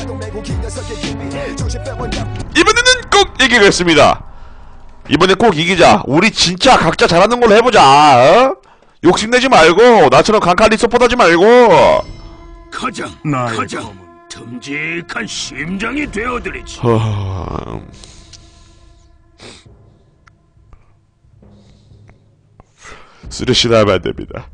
이번에는 꼭 이기겠습니다. 이번에 꼭 이기자. 우리 진짜 각자 잘하는 걸로 해보자. 어? 욕심내지 말고 나처럼 강칼리 서포트하지 말고. 가장 듬직한 심장이 되어드리지. 쓰레쉬나 하면 안됩니다.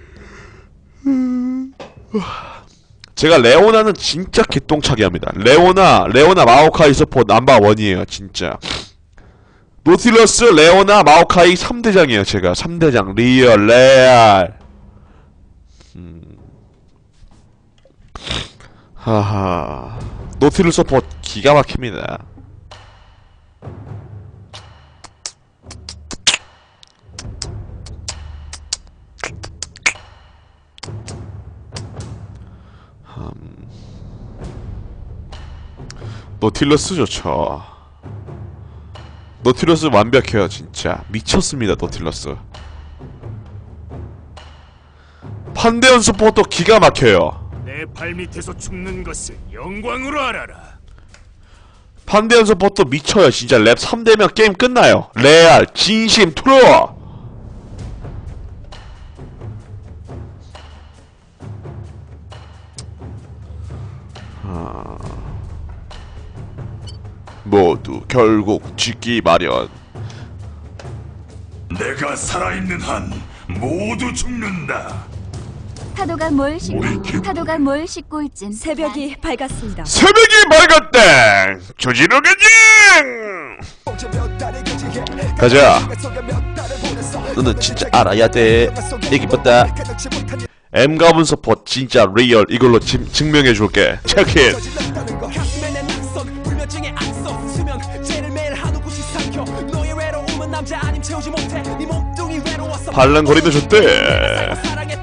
제가 레오나는 진짜 개똥차게 합니다. 레오나 마오카이 서포트 넘버1이에요 진짜. 노틸러스, 레오나, 마오카이 3대장이에요 제가. 3대장 리얼, 레알. 하하. 노틸러스 서포트 기가 막힙니다. 노틸러스 좋죠. 노틸러스 완벽해요 진짜. 미쳤습니다 노틸러스. 판대온 스포도 기가 막혀요. 내 발밑에서 죽는 것을 영광으로 알아라. 판대온 스포도 미쳐요 진짜. 랩 3대면 게임 끝나요. 레알, 진심, 트루. 모두 결국 죽기 마련. 내가 살아있는 한 모두 죽는다. 파도가 뭘 싣고 있진. 새벽이 밝았습니다. 새벽이 밝았다. 조지로 가자. 가자. 너는 진짜 알아야 돼. 얘기보다 M가분 서포트 진짜 리얼. 이걸로 증명해줄게. 체크인. 발랑거리도 좋대.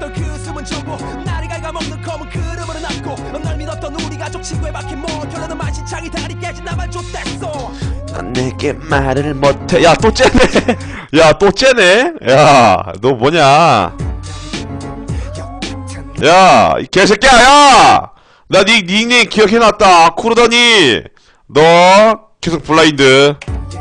난 내게 말을 못해. 야 또 째네. 야 또 째네. 야 너 뭐냐. 야 이 개새끼야. 야 나 네 닉네임 기억해놨다. 쿠르더니 너 계속 블라인드.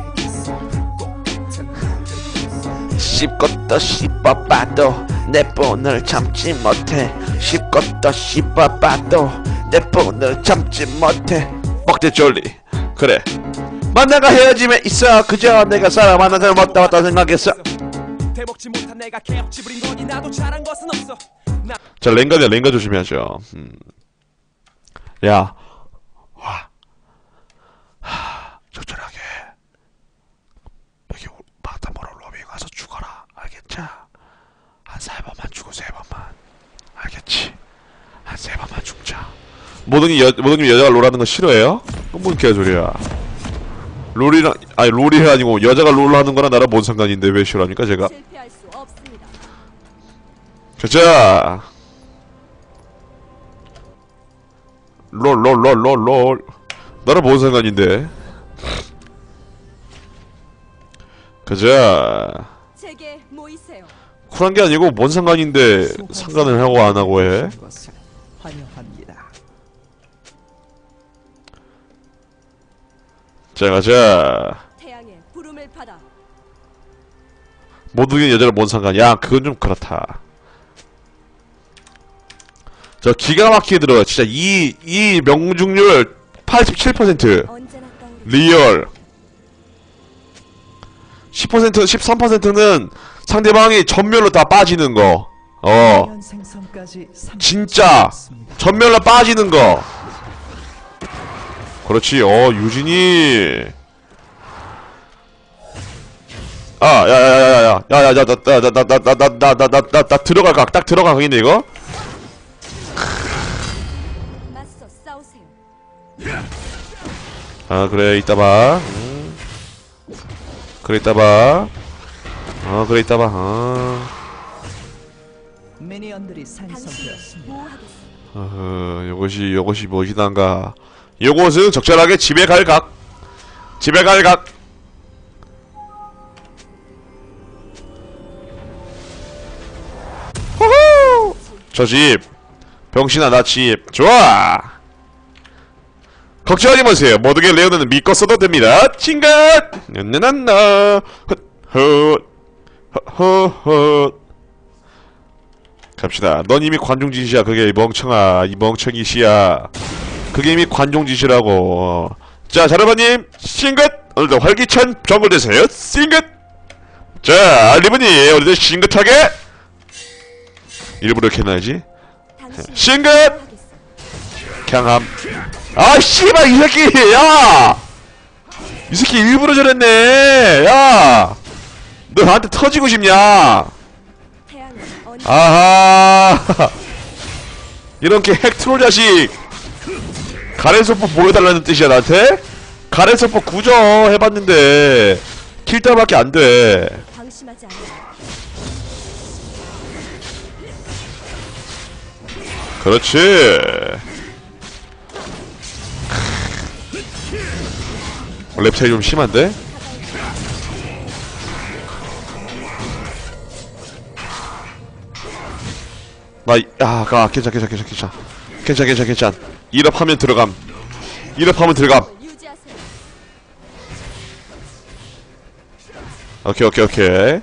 씹것도 씹어봐도 내 폰을 참지 못해. 씹것도 씹어봐도 내 폰을 참지 못해. 뻑대 졸리. 그래 만나가 헤어짐에 있어. 그저 내가 사람 만나서 못다 왔다 생각했어. 자 랭가냐. 랭가 조심해야죠. 야 와 적절하게 여기 바다모로 로밍 와서 죽어라. 알겠지? 한 3번만 죽어. 3번만. 알겠지? 한 3번만 죽자. 모든이 여자가 롤하는 거 싫어해요? 뭔 개소리야. 롤이랑 아니 롤이 아니고 여자가 롤하는 거랑 나랑 뭔 상관인데 왜 싫어합니까 제가? 가자. 롤 나랑 뭔 상관인데. 가자. 쿨한 게 아니고 뭔 상관인데 상관을 하고 안 하고 해. 자 가자. 모든 여자를 뭔 상관이야. 그건 좀 그렇다. 저 기가 막히게 들어요 진짜. 이 명중률 87%. 리얼 10% 13%는 상대방이 전멸로 다 빠지는 거. 진짜 전멸로 빠지는 거. 그렇지. 유진이. 야야야야야야야야 나 들어갈 각 딱 들어갈 각인데 이거. 그래 이따 봐. 그래 이따 봐. 그래 이따 봐. 미니언들이 생성되었습니다. 요것이 무엇이단가. 요것은 적절하게 집에 갈 각. 집에 갈 각. 호호! 저 집. 병신아 나 집. 좋아. 걱정하지 마세요. 모든 게 레오는 믿고 써도 됩니다. 칭갓! 나나나 헛헛헛헛 갑시다. 넌 이미 관중짓이야. 그게 이 멍청아. 이 멍청이 씨야. 그게 이미 관중짓이라고. 자, 자르바님 싱긋! 오늘도 활기찬 정글 되세요. 싱긋! 자, 리브님 오늘도 싱긋하게 일부러 이렇게 해놔야지. 싱긋! 강함. 아 씨발 이 새끼 야! 이 새끼 일부러 저랬네. 야! 너 나한테 터지고 싶냐? 아하. 이렇게 핵트롤 자식. 가래소포 보여달라는 뜻이야 나한테? 가래소포 구조 해봤는데 킬달밖에 안돼. 그렇지. 랩 차이 좀 심한데? 괜찮. 1업 하면 들어감. 1업 하면 들어감. 오케이.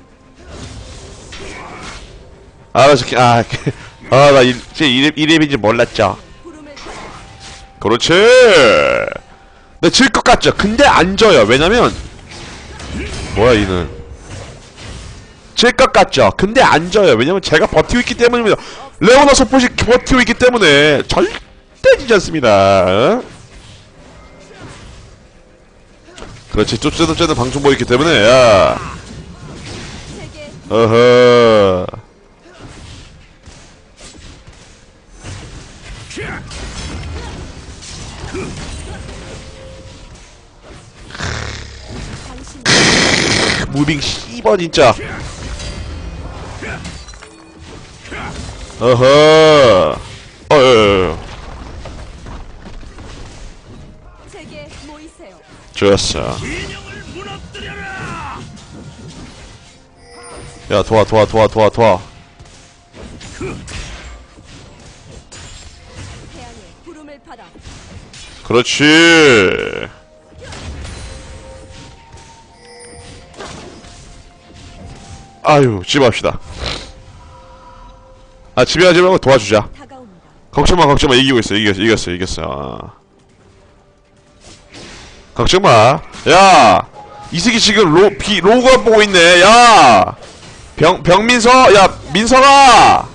나 이제 1랩인지 몰랐죠. 그렇지. 네, 질 것 같죠? 근데 안 져요. 왜냐면 뭐야 이는 질 것 같죠? 근데 안 져요. 왜냐면 제가 버티고 있기 때문입니다. 레오나 서폿이 버티고 있기 때문에 절대 지지 않습니다. 그렇지. 쫓아도 방송 보이기 때문에 야. 어허. 무빙 씨발 진짜. 어허. 좋았어. 야 도와. 그렇지. 아유, 집에 갑시다. 집에 가지 말고 도와주자. 걱정마. 이겼어. 걱정마. 야! 이 새끼 지금 로그업 보고 있네. 야! 병민서! 야, 민서가!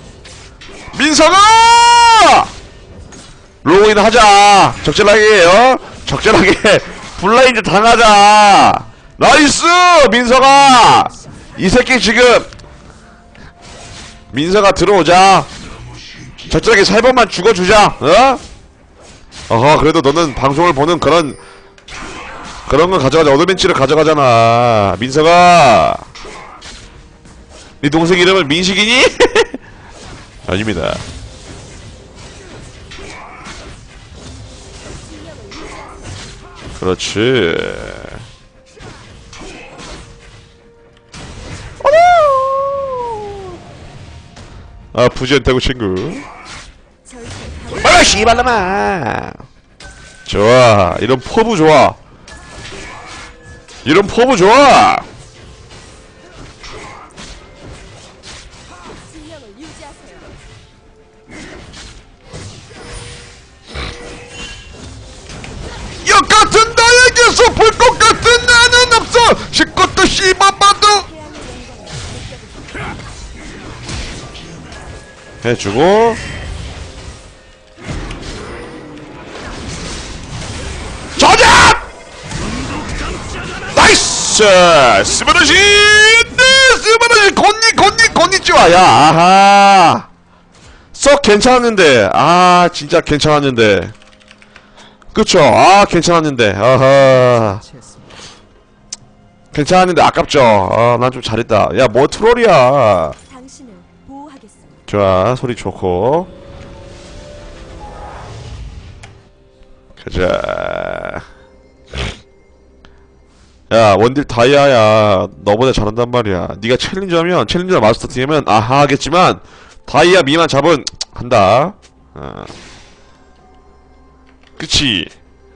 로그인 하자! 적절하게 블라인드 당하자! 나이스! 민서가! 이 새끼 지금 민서가 들어오자. 적절하게 3번만 죽어주자. 어허, 그래도 너는 방송을 보는 그런 걸 가져가자. 어드벤치를 가져가잖아. 민서가. 네 동생 이름은 민식이니? 아닙니다. 그렇지. 부지한다고 친구. 빨리 씨발놈아. 좋아. 이런 포부 좋아. 역 같은 나에게서 볼 것 같은 나는 없어. 실컷도 씹어봐도 해주고. 저작! 나이스! 스바라시! 건니찌와. 야, 아하. 썩 괜찮았는데. 진짜 괜찮았는데. 그쵸? 괜찮았는데. 아하. 괜찮았는데 아깝죠? 난 좀 잘했다. 야, 뭐 트롤이야. 좋아, 소리 좋고. 가자. 야, 원딜 다이아야. 너보다 잘한단 말이야. 네가 챌린저면, 챌린저 마스터 팀이면 아하 하겠지만 다이아 미만 잡은 한다. 그치.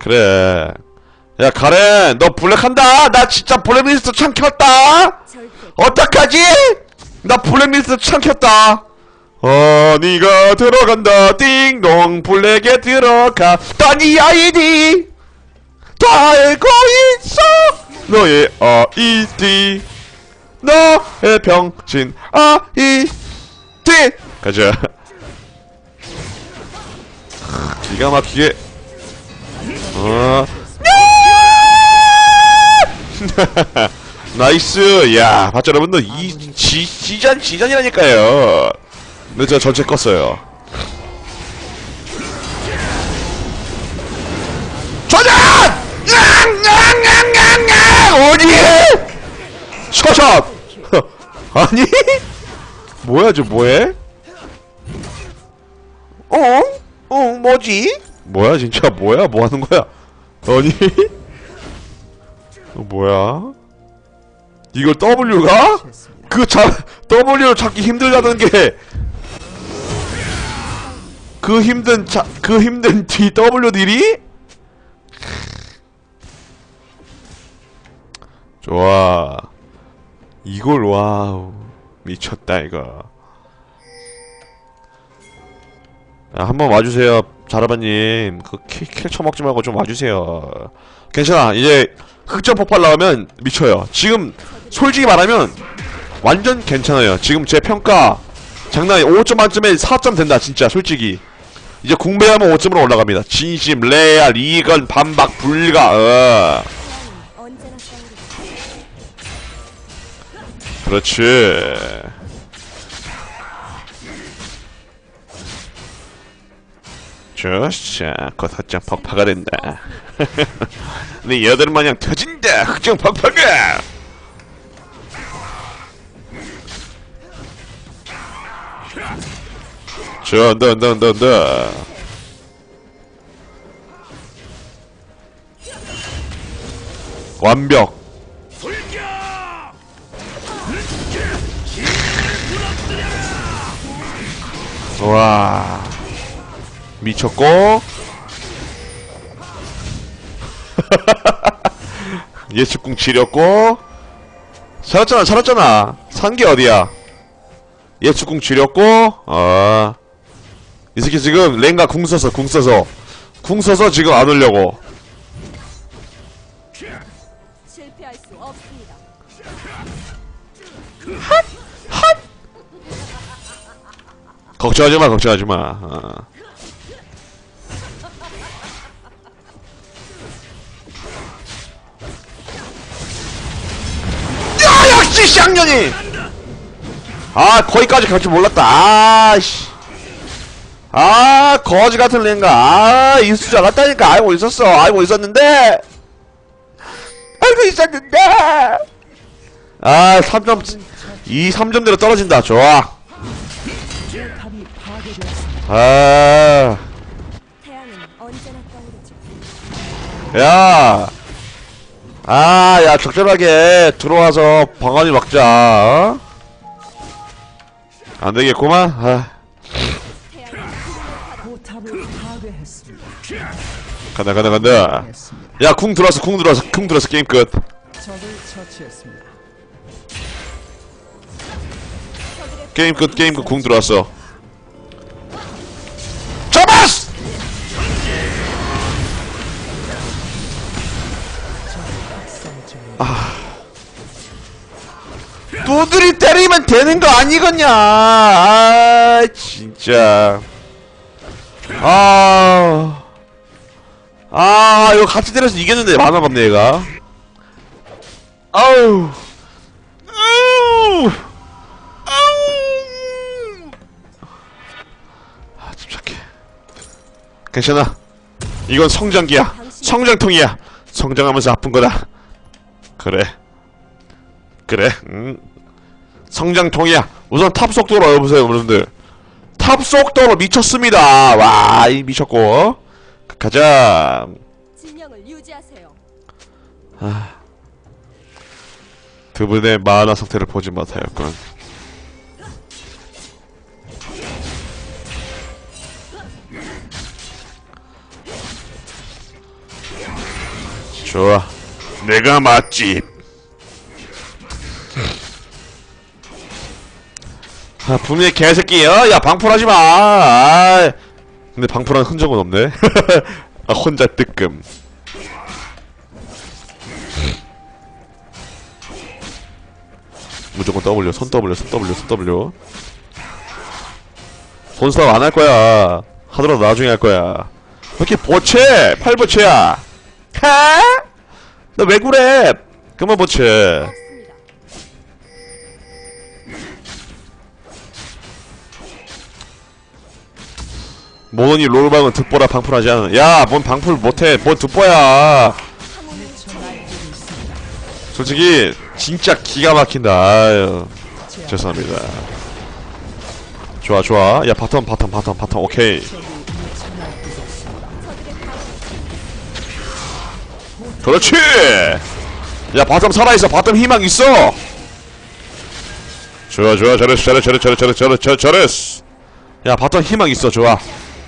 그래. 야 가렌 너 블랙한다. 나 진짜 블랙리스트 참켰다. 어떡하지? 나 블랙리스트 참켰다. 네가 들어간다. 띵동 블랙에 들어가. 딴이 아이디 다 알고 있어. 너의 아이디 너의 병신 아이디. 가자. 기가 막히게. 나이스. 야 봤죠 여러분들. 이 지전이라니까요. 근데 제가 전체 껐어요. 조전! 어디? 셔샷! 아니? 뭐야 저 뭐해? 뭐지? 뭐야 진짜 뭐야? 뭐 하는 거야? 아니? 뭐야? 이걸 W가? W를 찾기 힘들다던 게 그 힘든 DW 딜이? 좋아. 이걸 와우. 미쳤다 이거. 야, 한번 와주세요 자라바님. 그 킬 쳐먹지 말고 좀 와주세요. 괜찮아. 이제 흑점 폭발 나오면 미쳐요. 지금 솔직히 말하면 완전 괜찮아요. 지금 제 평가 장난이 5점 만점에 4점 된다 진짜 솔직히. 이제 궁배하면 5점으로 올라갑니다. 진심, 레알, 이건, 반박, 불가. 그렇지. 좋자, 곧 흑점 폭파가 된다. 네 여들 마냥 터진다. 흑점 폭파가. 저, 너. 완벽. 와. 미쳤고. 예측궁 지렸고. 살았잖아. 산 게 어디야? 예측궁 지렸고. 이 새끼 지금 랭가 궁 써서 지금 안 오려고. 실패할 수 없습니다. 핫! 걱정하지마. 야, 역시 쌍년이! 거기까지 갈 줄 몰랐다. 아이씨. 거지 같은 랭가. 있을 줄 알았다니까. 알고 있었는데. 3점. 이 3점대로 떨어진다. 좋아. 야, 적절하게 들어와서 방안이 막자. 안 되겠구만. 간다. 야, 궁 들어왔어. 게임 끝. 게임 끝. 궁 들어왔어. 잡았어! 두드리 때리면 되는 거 아니겠냐? 진짜. 이거 같이 때려서 이겼는데 만화가 없네 얘가. 집착해. 괜찮아. 이건 성장기야. 성장통이야. 성장하면서 아픈 거다. 그래. 성장통이야. 우선 탑 속도로 여보세요 여러분들. 탑 속도로 미쳤습니다. 와, 이 미쳤고. 가자. 진영을 유지하세요. 두 분의 만화 상태를 보지 못하였군. 좋아. 내가 맛집. 아, 분명히 개새끼야. 야, 방풀하지 마. 아, 근데 방풀한 흔적은 없네. 아, 혼자 뜨끔. 무조건 W, 손 W, 손 W, 손 W. 손싸움 안 할 거야. 하더라도 나중에 할 거야. 왜 이렇게 보채? 팔보채야. 해? 너 왜 그래? 그만 보채. 없습니다. 모노니 롤방은 득보라 방풀하지 않은. 야, 뭔 방풀 못해. 뭔 득보야. 솔직히 진짜 기가 막힌다. 아유, 죄송합니다. 좋아 좋아. 야, 바텀 오케이. 그렇지. 야, 바텀 살아있어. 바텀 희망 있어. 좋아 잘했어. 야, 바텀 희망 있어. 좋아.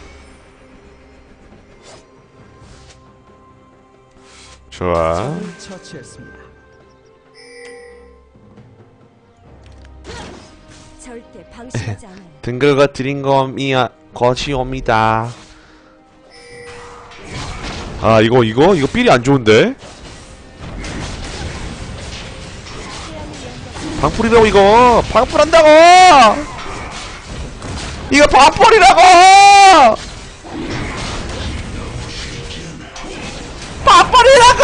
좋아. 처치했습니다. 절대 방심하지 않아요. 등글과 드린 것이옵니다. 아, 이거 삘이 안 좋은데? 방풀이라고, 이거! 방풀한다고! 이거 방풀이라고! 방풀이라고!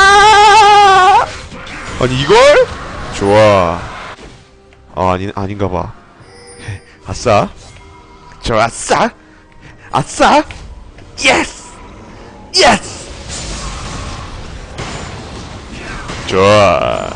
아니, 이걸? 좋아. 아, 아닌가봐. 아싸. 좋았어. 아싸. 예스! 예스! 좋아.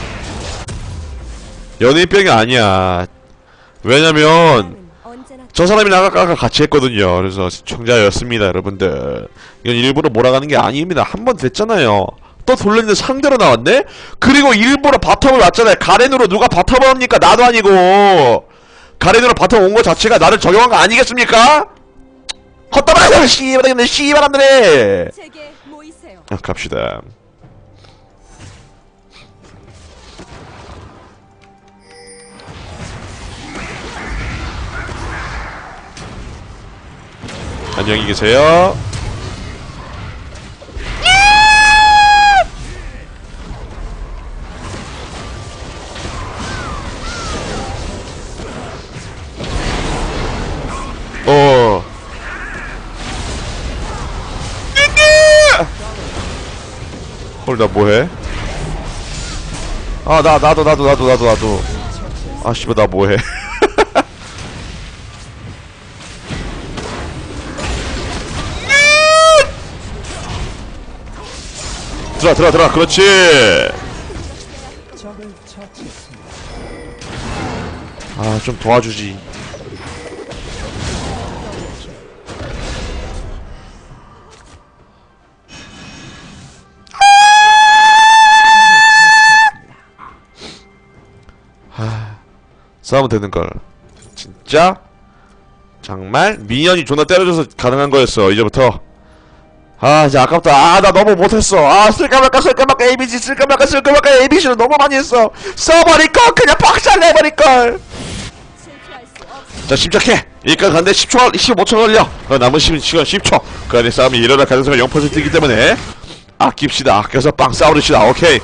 연예인병이 아니야. 왜냐면 태양은 언제나 저 사람이랑 아까 같이 했거든요. 그래서 시청자였습니다, 여러분들. 이건 일부러 몰아가는 게 아닙니다. 한 번 됐잖아요. 또 돌렸는데 상대로 나왔네? 그리고 일부러 바텀을 왔잖아요. 가렌으로 누가 바텀을 합니까? 나도 아니고. 가렌으로 바텀 온 거 자체가 나를 적용한 거 아니겠습니까? 헛다발하자, 씨발놈들이! 제게 모이세요. 아, 갑시다. 안녕히 계세요. 헐, 나 뭐해? 아, 나도. 아, 씨발, 나 뭐해? 들어와. 그렇지. 적을 처치했습니다. 아, 좀 도와주지. 싸우면 되는걸. 진짜? 정말? 미니언이 존나 때려줘서 가능한 거였어, 이제부터. 아, 이제 아깝다. 아, 나 너무 못했어. 아, 쓸까 말까 ABC, 쓸까 말까 ABC를 너무 많이 했어. 써버릴걸! 그냥 박살내버릴걸! 실패할 수 없습니다. 자, 침착해. 여기까지 갔는데 10초, 15초 걸려. 남은 시간 10초. 그 안에 싸움이 일어날 가능성이 0%이기 때문에 아낍시다. 아껴서 빵 싸우르시다. 오케이.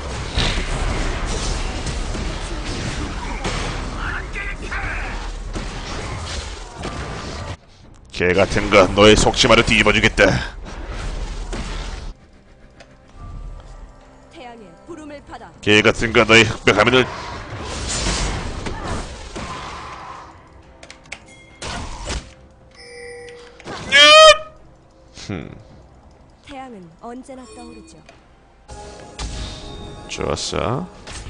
개같은 거 너의 속치마를 뒤집어주겠다. 태양의 부름을 받아 개같은 거 너의 흑백 화면을. 태양은 언제나 떠오르죠. 좋았어.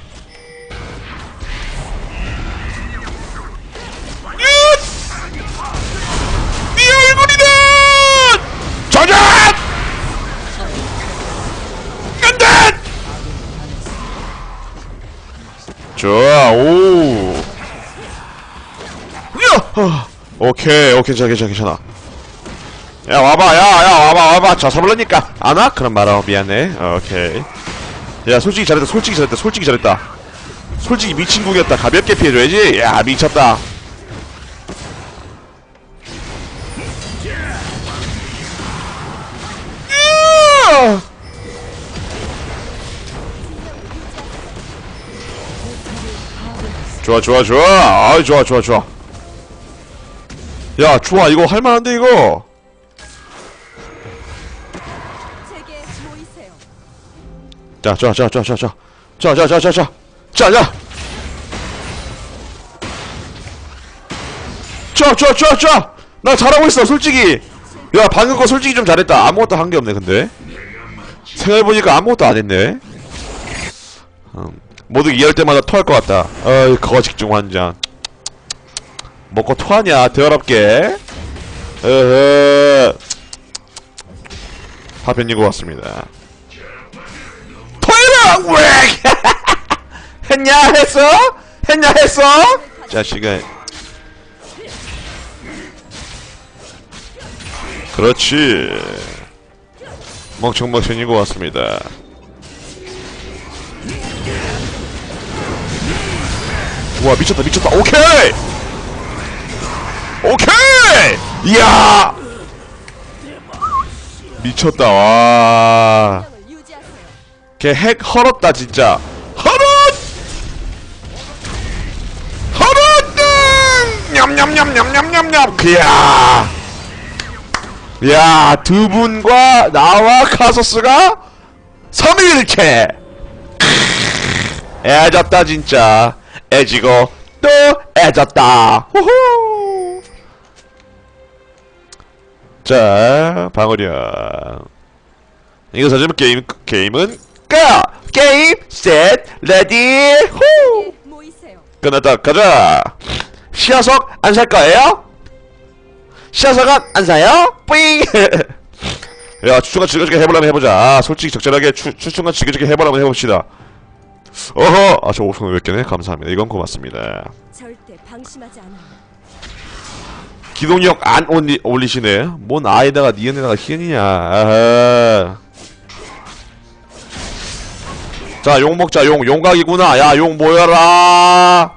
네 얼굴이다! 저녁! 간다! 좋아, 오. 야! 오케이, 괜찮아. 야 와봐 와봐 저 사볼라니까 안 와? 그럼 말아 미안해. 오케이. 야 솔직히 잘했다 솔직히 미친 궁이었다. 가볍게 피해줘야지. 야 미쳤다. 좋아 아이 좋아 야 좋아 이거 할만한데 이거. 제게 모이세요. 자. 나 잘하고 있어 솔직히. 야 방금 거 솔직히 좀 잘했다. 아무것도 한 게 없네 근데. 생각해보니까 아무것도 안 했네. 모두 이럴 때마다 토할 것 같다. 어이 거식중 환장. 먹고 토하냐 더럽게. 파편인 것 같습니다. 토해라! 왜? 했어? 자식아. 그렇지. 멍청멍청인 것 같습니다. 와 미쳤다 오케이 이야 미쳤다. 와 을 유지하세요. 걔 핵 헐었다 진짜. 헐었 냠냠냠냠냠냠냠. 그야 야 두 분과 나와 카소스가 3일체 애졌다 진짜. 애지고 또 애졌다. 호호. 자 방어력 이거 사실 게임은 게임 셋 레디 후. 제게 모이세요. 끝났다. 가자. 시야석 안 살 거예요? 시야석은 안 사요? 뿌잉. 야 추천과 즐겨주게 해보려면 해보자. 솔직히 적절하게 추천과 즐겨주게 해보려면 해봅시다. 어허. 저 5천 500개네. 감사합니다. 이건 고맙습니다. 절대 방심하지 않아요. 기동력 안 올리시네. 뭔 아에다가 니은에다가 희은이냐. 아하. 자 용 먹자. 용각이구나. 야 용 모여라.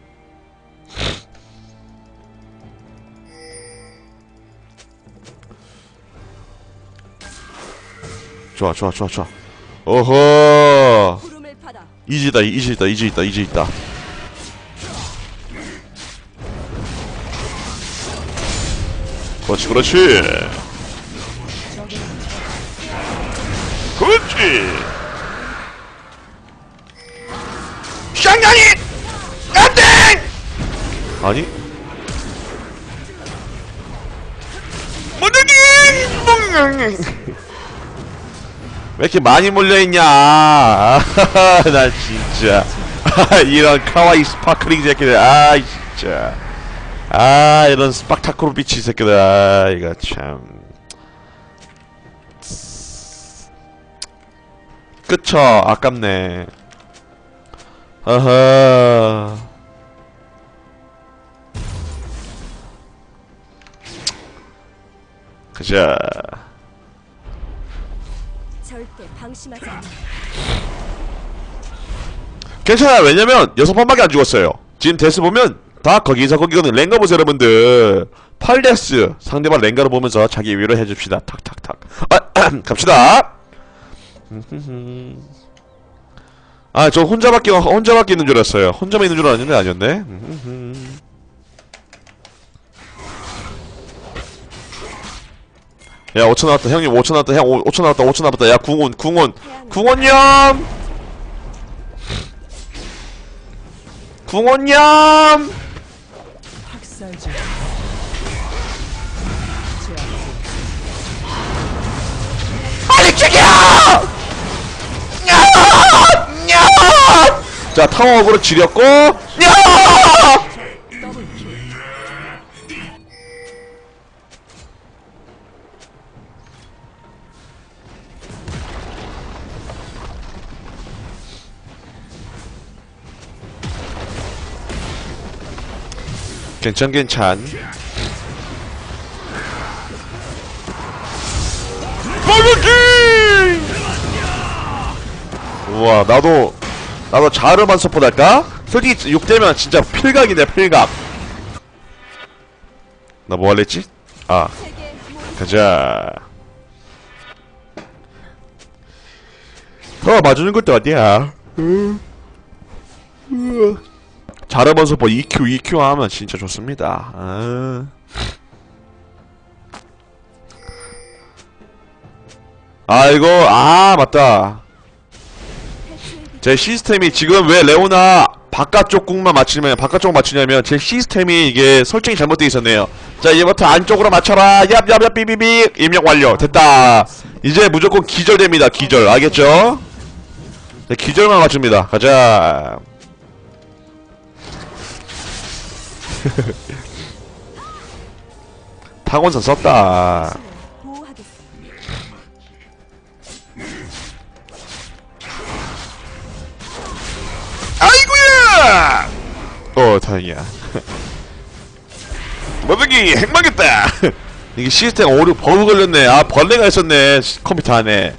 좋아 어허. 구름을 받아. 이지 있다. 그렇지. 샹냥이 안돼. 아니 뭐더니 왜 이렇게 많이 몰려있냐. 나 진짜. 이런 카와이 스파클링 새끼들. 진짜. 이런 스팍타크로 비치 새끼들. 이거 참. 그쵸. 아깝네. 어허. 그자. 절대 방심하지 않아요. 괜찮아요. 왜냐면 6번밖에 안 죽었어요. 지금 데스 보면 다 거기서 거기거든. 랭가 보세요 여러분들. 8데스 상대방 랭가를 보면서 자기 위로 해줍시다. 탁탁탁. 갑시다. 저 혼자밖에 있는 줄 알았어요. 혼자만 있는 줄 알았는데 아니었네. 야 5천 나왔다. 형님 5천 나왔다. 형 5천 나왔다. 5천 나왔다. 야 궁원염. 학살자. 빨리 죽여! 자 타워업으로 지렸고 괜찮. 우와, 나도 자르만 서포트 할까? 솔직히 6대면 진짜 필각이네, 필각. 나 뭐 할랬지? 아, 제게 모이세요. 가자. 맞추는 것도 어디야? 자르만 서포트 EQ 하면 진짜 좋습니다. 이거, 맞다. 제 시스템이 지금 왜 레오나 바깥쪽 궁만 바깥쪽 맞추냐면 제 시스템이 이게 설정이 잘못되어 있었네요. 자, 이제부터 안쪽으로 맞춰라. 얍얍얍 삐삐삐. 입력 완료. 됐다. 이제 무조건 기절됩니다. 기절. 알겠죠? 자, 기절만 맞춥니다. 가자. 타곤선 썼다. 보호하겠습니다. 아이고야! 다행이야. 모두기 핵망했다. 이게 시스템 오류 버그 걸렸네. 벌레가 있었네. 컴퓨터 안에.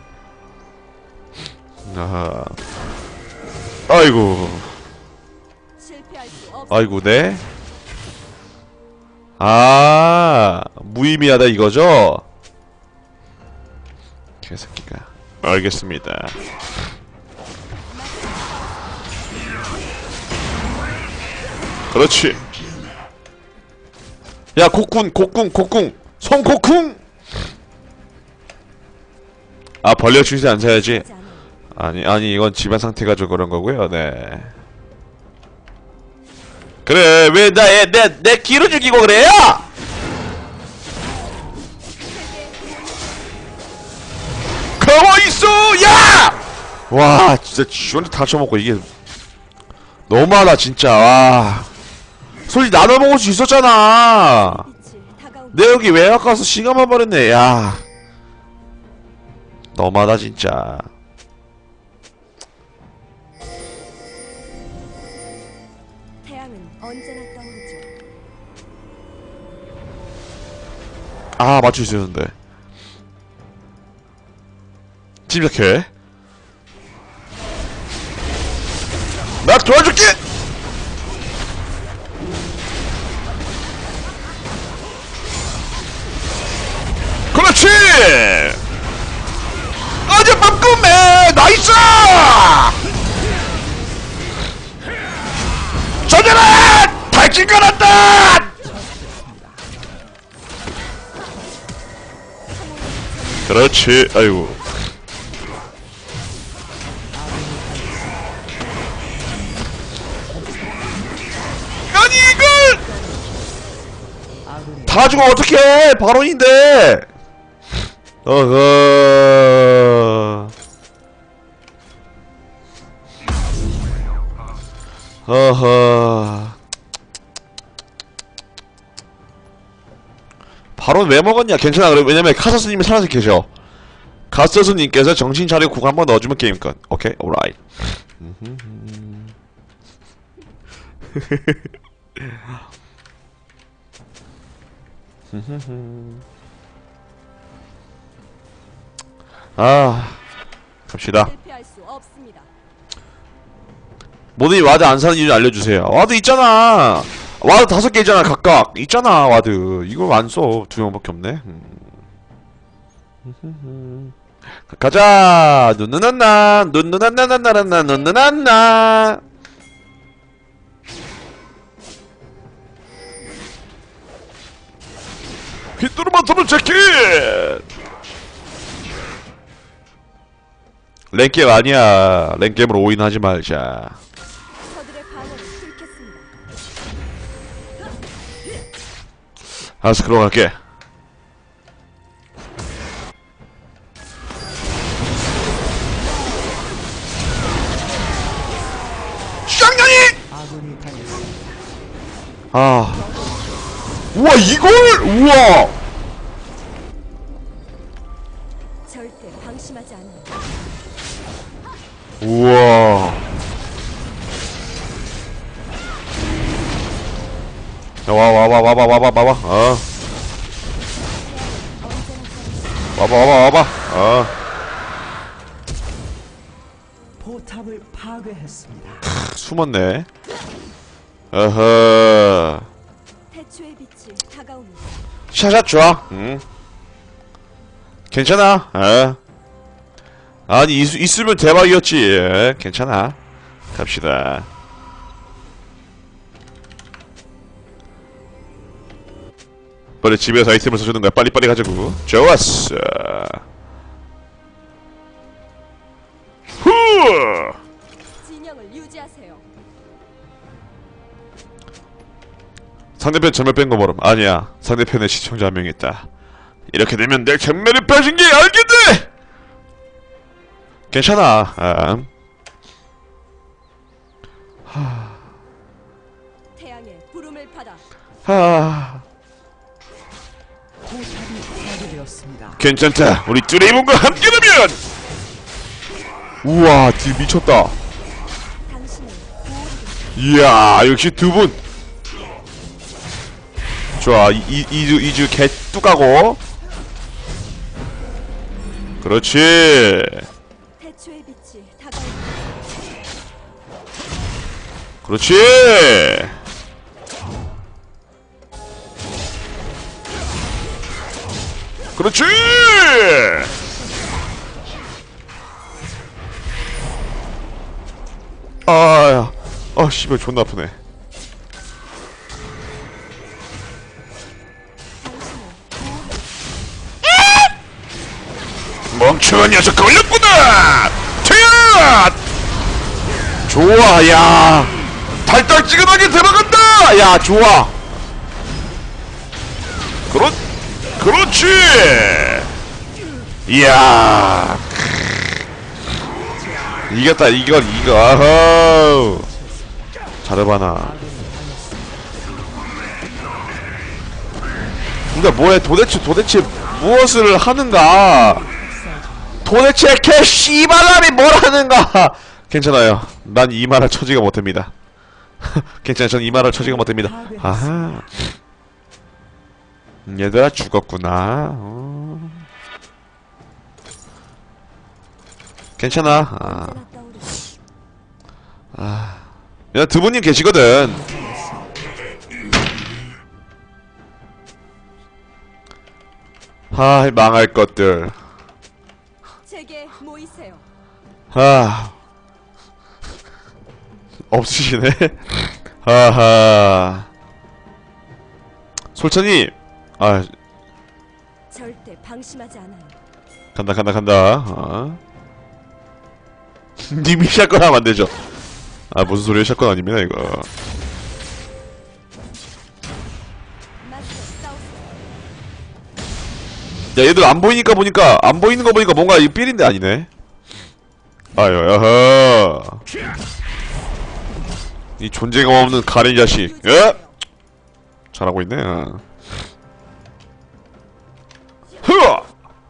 아이고. 실패할 수 없. 아이고, 네. 무의미하다 이거죠? 개새끼가. 알겠습니다. 그렇지. 야, 곡궁, 손곡궁! 벌레 주시 안 사야지. 하지 않아요. 아니, 이건 집안 상태가 좀 그런 거고요, 네. 그래, 왜, 내 기를 죽이고 그래요? 가만있어! 야! 와, 진짜, 지원이 다 쳐먹고, 이게. 너무하다, 진짜, 와. 솔직히 나눠 먹을 수 있었잖아. 빛이 다가온. 내 여기 외곽 가서 시간만 버렸네, 야. 너무하다, 진짜. 태양은 언제나 떠오르죠. 맞출 수 있었는데. 침착해. 나 도와줄게! 그렇지! 어젯밤 꿈에 나이스! 저녀라! 탈진 걸었다! 그렇지. 아이고. 아니 이걸 다 죽어 어떡해. 바론인데. 어허. 어허. 바론 왜 먹었냐? 괜찮아. 그래. 왜냐면 카서스님이 살아서 계셔. 카서스님께서 정신 차리고 국 한번 넣어주면 게임권. 오케이, 오라이. 갑시다. 실패할 수 없습니다. 모든이 와드 안 사는 이유 알려주세요. 와드 있잖아. 와드 5개 있잖아 각각. 있잖아 와드. 이거 안 써. 2명밖에 없네. 가자. 눈누난나 눈누난나나나나 눈누난나. 휘뚜루만 더블 재킷. 랭게임 아니야. 랭게임으로 오인하지 말자. 저들의 방어를 뚫겠습니다. 알았어, 그럼 갈게. 쌍년이! 아군이 당했습니다. 우와, 이걸! 우와! 절대 방심하지 않아요. 우와. 야, 와봐. 언제나 와봐. 포탑을 파괴했습니다. 숨었네. 어허. 태초의 빛이 다가옵니다. 샤샷 좋아. 괜찮아. 아니 있으면 대박이었지. 괜찮아. 갑시다. 빨리 집에서 아이템을 써주는 거야. 빨리빨리 가자고. 좋았어. 후. 진영을 유지하세요. 상대편 전멸 뺀 거 모름. 아니야. 상대편에 시청자 한 명 있다. 이렇게 되면 내 전멸이 빠진 게 알겠네. 괜찮아. 태양의 부름을 받아 포탑이 파괴되었습니다. 괜찮다. 우리 뚜레이몬과 함께라면. 우와, 딜 미쳤다. 당신을 보호하겠습니다. 이야, 역시 두 분. 좋아, 이주 개 뚝하고. 그렇지. 태초의 빛이 다가옵니다. 그렇지. 그렇지. 아야, 씨발 존나 아프네. 멍청한 녀석 걸렸구나. 퇴야. 좋아, 야. 달딱지근하게 들어간다. 야, 좋아. 그렇지. 이야. 이겼다. 이거. 아우. 잘해봐나. 근데 뭐해? 도대체 무엇을 하는가? 도대체 개 씨발람이 뭘 하는가? 괜찮아요. 난 이 말할 처지가 못됩니다. 괜찮아. 전 이 말할 처지가 못됩니다. 아하. 얘들아 죽었구나. 괜찮아. 언제나 떠오르. 야, 드부님 계시거든. 망할 것들. 제게 모이세요. 없으시네. 하하. 솔찬이. 절대 방심하지 않아요. 간다. 님이 샷건 하면 안되죠. 무슨 소리야. 샷건 아닙니다 이거. 맞서 싸우세요. 야, 얘들 안 보이니까 안 보이는 거 보니까 뭔가 이 삘인데 아니네. 야하. 이 존재감 없는 가렌 자식. 예? 잘하고 있네. 흐!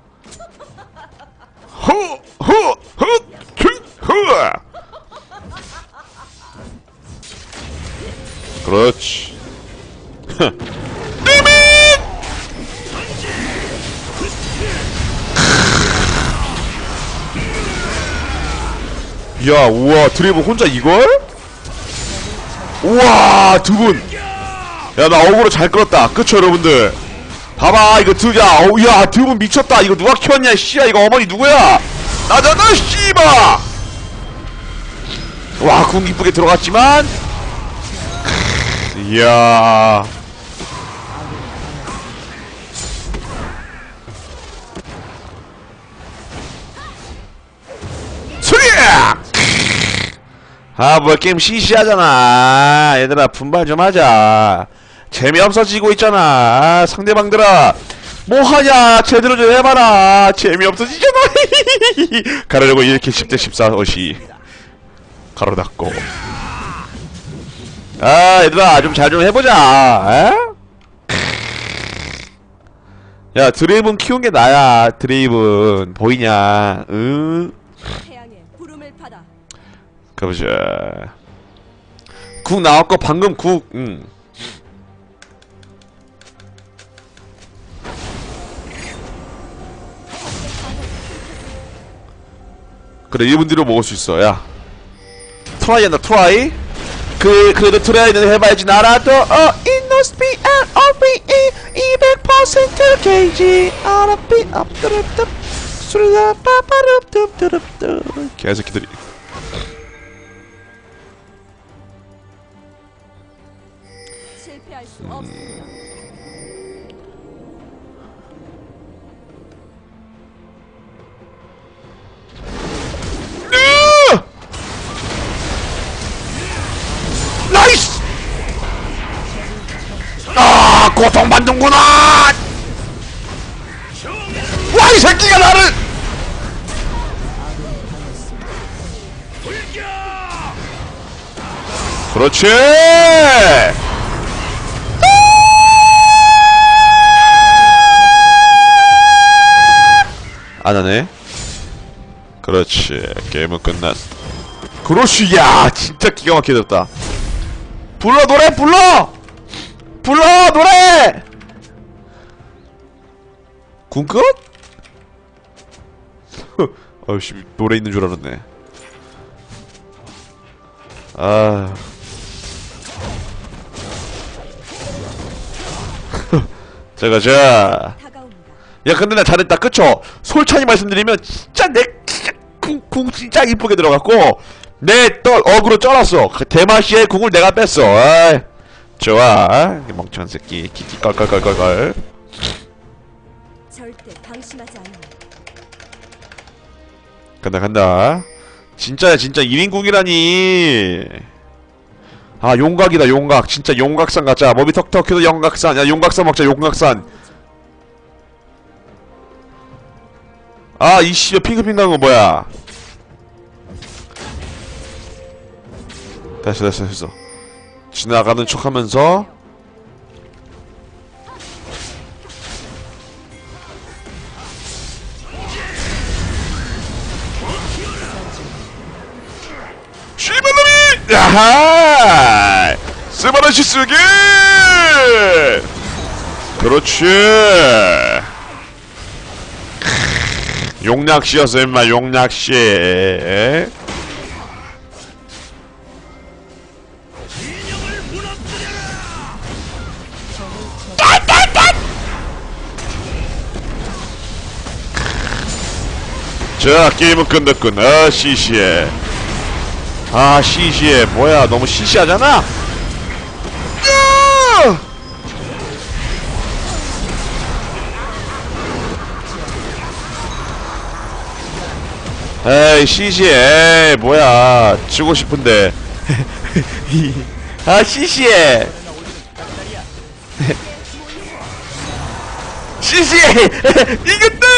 그렇지. 야, 우와, 드레이브 혼자 이걸? 우와, 두 분. 야, 나 어그로 잘 끌었다. 그쵸, 여러분들? 봐봐, 이거 야, 두 분 미쳤다. 이거 누가 키웠냐, 씨야. 이거 어머니 누구야? 나잖아, 씨바! 와, 궁 이쁘게 들어갔지만. 이야. 소리야! 뭐 게임 시시하잖아. 얘들아 분발 좀 하자. 재미없어지고 있잖아. 상대방들아 뭐하냐. 제대로 좀 해봐라. 재미없어지잖아. 가려고 이렇게 10대 14 어시 가로 닫고. 얘들아 좀 잘 좀 해보자. 야, 드레이븐 키운 게 나야. 드레이븐 보이냐? 응? 태양의 부름을 받아. 가보자. 국 나왔고 방금 국. 그래, 1분 뒤로 먹을 수 있어. 야, 트라이 한다 트라이. 그래도 트라이는 해봐야지 나라도. 인노스피 앤 OBE 200% 게이지 RP 업드럽드 수르다 빠빠릅듭드럽드. 개새끼들이. 실패할 수 없습니다. 나이스! 아, 고통받는구나! 와, 이 새끼가 나를! 그렇지! 안 하네. 그렇지. 게임은 끝났어. 그렇지. 야, 진짜 기가 막히게 됐다. 불러 노래 불러 노래. 군끝? 아유씨 노래 있는 줄 알았네. 아. 자. 다가옵니다. 야 근데 나 잘했다 그쵸? 솔찬히 말씀드리면 진짜 내 궁 진짜 이쁘게 들어갔고 내 또 어그로 쩔었어. 그 대마시의 궁을 내가 뺐어. 아이, 좋아. 이 멍청한 새끼 키키 껄껄껄껄껄. 절대 방심하지 않아요. 간다 진짜야 진짜 1인궁이라니. 아 용각이다 용각. 진짜 용각산 가자. 몸이 턱턱해도 용각산. 야 용각산 먹자 용각산. 아 이씨 핑크핑크한 거 뭐야. 됐어 지나가는 척하면서 씨발놈이! 야하! 스바라시 쓰기! 그렇지! 용낚시였어 임마 용낚시. 자 게임은 끝났군. 아 시시해. 아 시시해. 뭐야 너무 시시하잖아. 에이 시시해. 에이 뭐야 지고 싶은데. 아 시시해. 시시해. 이겼다.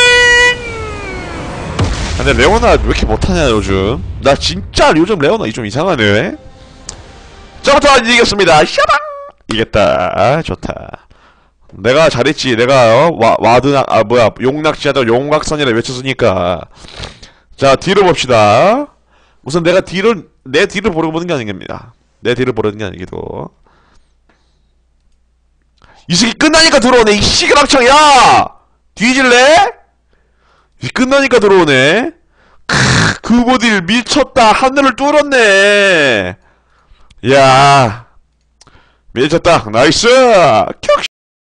근데 레오나 왜 이렇게 못하냐 요즘. 나 진짜 요즘 레오나 좀 이상하네. 저부터 이겼습니다. 샤방. 이겼다. 아, 좋다. 내가 잘했지. 내가 와드낙 뭐야 용낚시하다 용각선이라 외쳤으니까. 자 뒤로 봅시다. 우선 내가 내 뒤를 보는 게 아닙니다. 내 뒤를 보는 게 아니기도. 이 새끼 끝나니까 들어오네. 이 시그락창. 야 뒤질래? 끝나니까 들어오네. 그 보딜 미쳤다. 하늘을 뚫었네. 야 미쳤다. 나이스. 격